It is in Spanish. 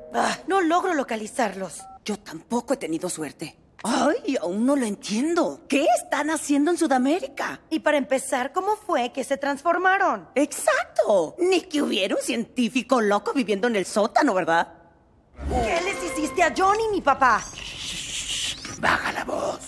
No logro localizarlos. Yo tampoco he tenido suerte. Ay, aún no lo entiendo. ¿Qué están haciendo en Sudamérica? Y para empezar, ¿cómo fue que se transformaron? ¡Exacto! Ni que hubiera un científico loco viviendo en el sótano, ¿verdad? ¿Qué les hiciste a John y mi papá? Baja la voz.